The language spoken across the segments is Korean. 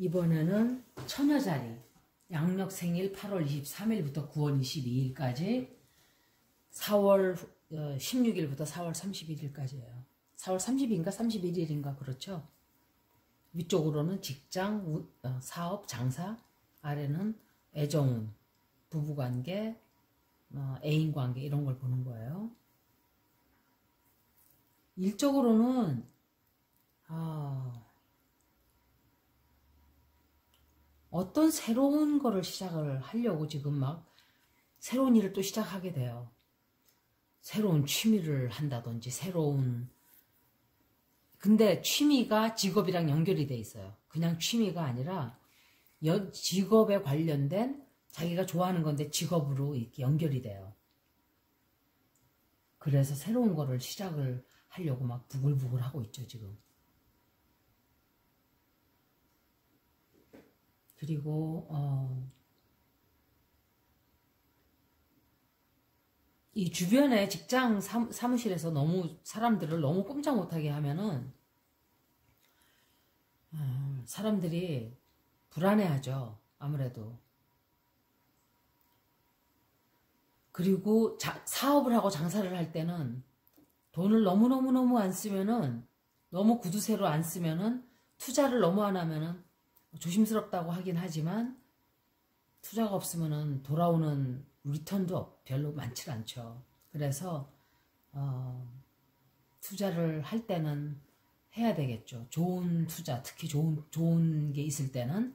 이번에는 처녀자리 양력생일 8월 23일부터 9월 22일까지 4월 16일부터 4월 31일까지예요. 4월 30일인가 31일인가 그렇죠. 위쪽으로는 직장, 사업, 장사, 아래는 애정운, 부부관계, 애인관계 이런 걸 보는 거예요. 일적으로는 어떤 새로운 거를 시작을 하려고 지금 막 새로운 일을 또 시작하게 돼요. 새로운 취미를 한다든지 근데 취미가 직업이랑 연결이 돼 있어요. 그냥 취미가 아니라 직업에 관련된 자기가 좋아하는 건데 직업으로 이렇게 연결이 돼요. 그래서 새로운 거를 시작을 하려고 막 부글부글 하고 있죠, 지금. 그리고 이 주변에 직장 사무실에서 사람들을 너무 꼼짝 못하게 하면은 사람들이 불안해하죠. 아무래도. 그리고 사업을 하고 장사를 할 때는 돈을 너무너무 안 쓰면은, 너무 구두쇠로 안 쓰면은, 투자를 너무 안 하면은 조심스럽다고 하긴 하지만 투자가 없으면은 돌아오는 리턴도 별로 많지 않죠. 그래서 투자를 할 때는 해야 되겠죠. 좋은 투자, 특히 좋은 게 있을 때는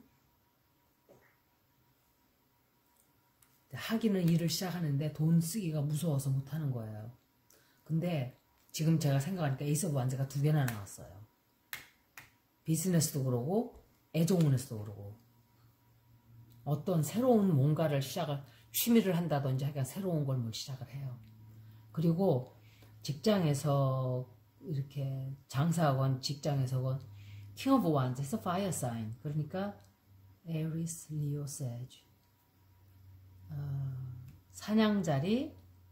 하기는 일을 시작하는데 돈 쓰기가 무서워서 못하는 거예요. 근데 지금 제가 생각하니까 에이스 오브 완즈가 2개나 나왔어요. 비즈니스도 그러고 애정운에서도 그러고 어떤 새로운 뭔가를 취미를 한다든지 하여간 새로운 걸 뭘 시작을 해요. 그리고 직장에서 이렇게 장사하건 직장에서건 킹 오브 완즈에서 파이어 사인, 그러니까 에리스, 리오, 세지, 사냥자리,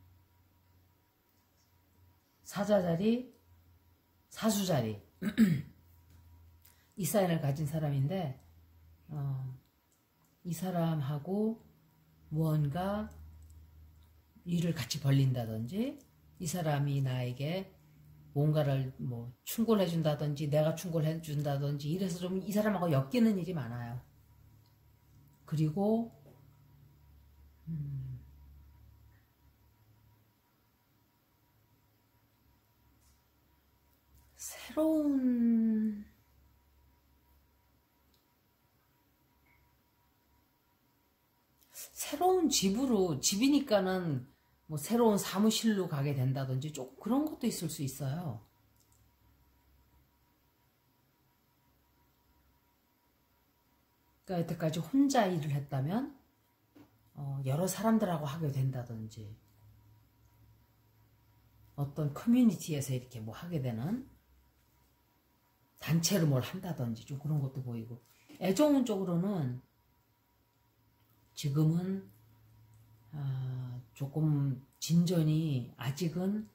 사자자리, 사수자리 이 사인을 가진 사람인데 이 사람하고 무언가 일을 같이 벌린다든지 이 사람이 나에게 뭔가를 충고를 해준다든지 내가 충고를 해준다든지 이래서 좀 이 사람하고 엮이는 일이 많아요. 그리고 새로운 집이니까는 새로운 사무실로 가게 된다든지 조금 그런 것도 있을 수 있어요. 그러니까 여태까지 혼자 일을 했다면 여러 사람들하고 하게 된다든지 어떤 커뮤니티에서 이렇게 하게 되는 단체로 뭘 한다든지 좀 그런 것도 보이고, 애정운 쪽으로는 지금은 조금 진전이 아직은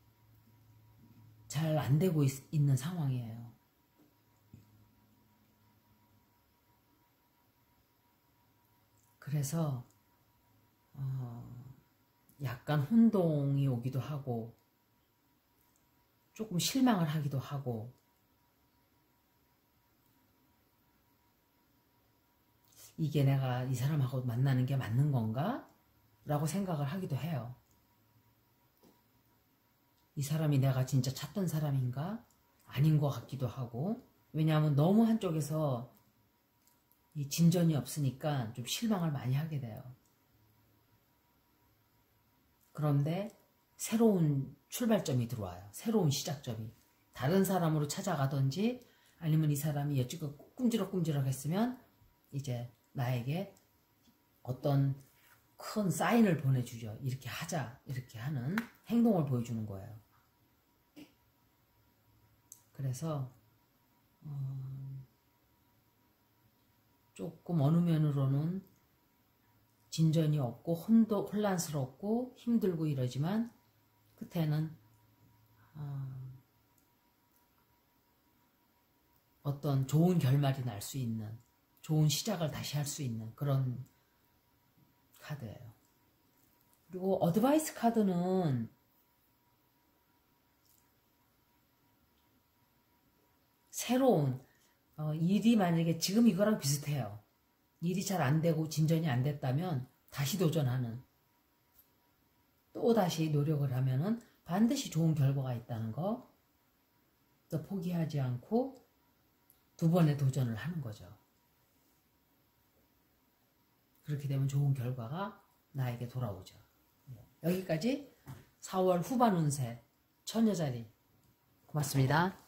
잘 안 되고 있는 상황이에요. 그래서 약간 혼동이 오기도 하고 조금 실망을 하기도 하고 이게 내가 이 사람하고 만나는 게 맞는 건가? 라고 생각을 하기도 해요. 이 사람이 내가 진짜 찾던 사람인가? 아닌 것 같기도 하고, 왜냐하면 너무 한쪽에서 이 진전이 없으니까 좀 실망을 많이 하게 돼요. 그런데 새로운 출발점이 들어와요. 새로운 시작점이. 다른 사람으로 찾아가든지 아니면 이 사람이 여지껏 꿍지럭꿍지럭 했으면 이제 나에게 어떤 큰 사인을 보내주죠. 이렇게 하자, 이렇게 하는 행동을 보여주는 거예요. 그래서 조금 어느 면으로는 진전이 없고 혼란스럽고 힘들고 이러지만 끝에는 어떤 좋은 결말이 날 수 있는 좋은 시작을 다시 할 수 있는 그런 카드예요. 그리고 어드바이스 카드는 새로운 일이 만약에 지금 이거랑 비슷해요. 일이 잘 안 되고 진전이 안 됐다면 다시 도전하는, 또 다시 노력을 하면은 반드시 좋은 결과가 있다는 거, 또 포기하지 않고 두 번의 도전을 하는 거죠. 그렇게 되면 좋은 결과가 나에게 돌아오죠. 여기까지 4월 후반 운세 처녀자리. 고맙습니다.